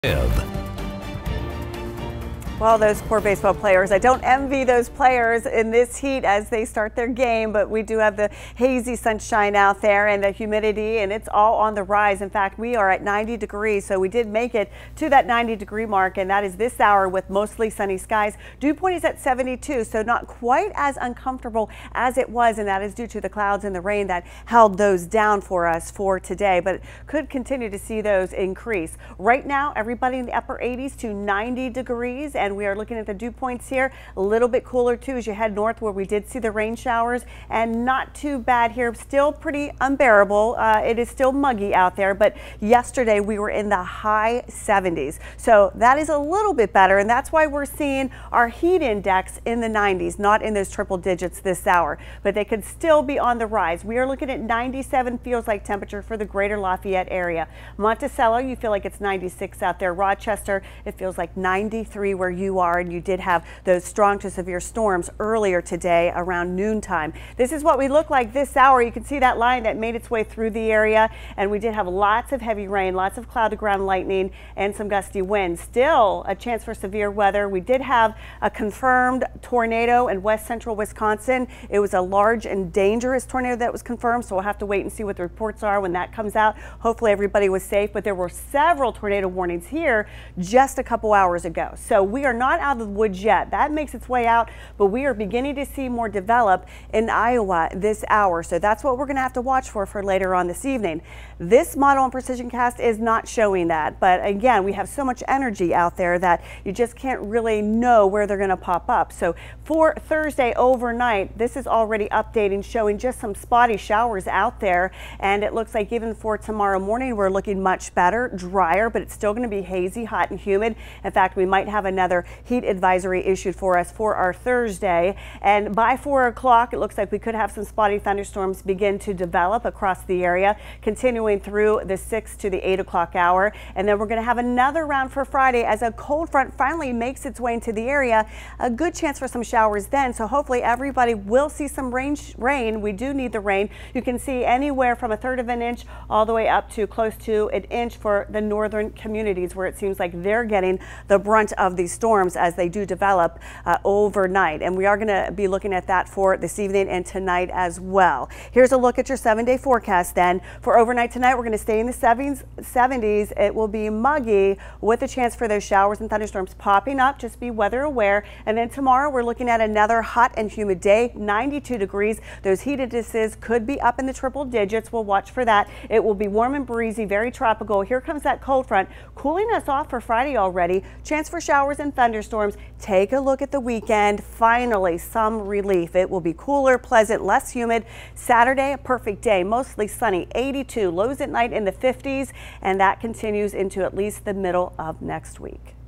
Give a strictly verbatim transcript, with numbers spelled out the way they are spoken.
Well, those poor baseball players. I don't envy those players in this heat as they start their game, but we do have the hazy sunshine out there and the humidity, and it's all on the rise. In fact, we are at ninety degrees, so we did make it to that ninety degree mark, and that is this hour with mostly sunny skies. Dew point is at seventy-two, so not quite as uncomfortable as it was, and that is due to the clouds and the rain that held those down for us for today, but could continue to see those increase. Right now, everybody in the upper eighties to ninety degrees, and we are looking at the dew points here. A little bit cooler too as you head north, where we did see the rain showers, and not too bad here. Still pretty unbearable. Uh, it is still muggy out there, but yesterday we were in the high seventies. So that is a little bit better, and that's why we're seeing our heat index in the nineties, not in those triple digits this hour, but they could still be on the rise. We are looking at ninety-seven feels like temperature for the greater Lafayette area. Monticello, you feel like it's ninety-six out there. Rochester, it feels like ninety-three where you are, and you did have those strong to severe storms earlier today around noontime. This is what we look like this hour. You can see that line that made its way through the area, and we did have lots of heavy rain, lots of cloud to ground lightning, and some gusty winds. Still a chance for severe weather. We did have a confirmed tornado in west central Wisconsin. It was a large and dangerous tornado that was confirmed, so we'll have to wait and see what the reports are when that comes out. Hopefully everybody was safe, but there were several tornado warnings here just a couple hours ago. So we are not out of the woods yet. That makes its way out, but we are beginning to see more develop in Iowa this hour. So that's what we're going to have to watch for for later on this evening. This model on Precision Cast is not showing that, but again, we have so much energy out there that you just can't really know where they're going to pop up. So for Thursday overnight, this is already updating, showing just some spotty showers out there, and it looks like even for tomorrow morning we're looking much better, drier, but it's still going to be hazy, hot and humid. In fact, we might have another heat advisory issued for us for our Thursday, and by four o'clock it looks like we could have some spotty thunderstorms begin to develop across the area, continuing through the six to the eight o'clock hour, and then we're going to have another round for Friday as a cold front finally makes its way into the area. A good chance for some showers then, so hopefully everybody will see some rain. rain. We do need the rain. You can see anywhere from a third of an inch all the way up to close to an inch for the northern communities, where it seems like they're getting the brunt of these storms as they do develop uh, overnight. And we are going to be looking at that for this evening and tonight as well. Here's a look at your seven day forecast then. For overnight tonight, we're going to stay in the seventies. It will be muggy with a chance for those showers and thunderstorms popping up. Just be weather aware. And then tomorrow we're looking at another hot and humid day, ninety-two degrees. Those heat indices could be up in the triple digits. We'll watch for that. It will be warm and breezy, very tropical. Here comes that cold front cooling us off for Friday already. Chance for showers and thunderstorms. Take a look at the weekend. Finally, some relief. It will be cooler, pleasant, less humid. Saturday, a perfect day, mostly sunny, eighty-two. Lows at night in the fifties, and that continues into at least the middle of next week.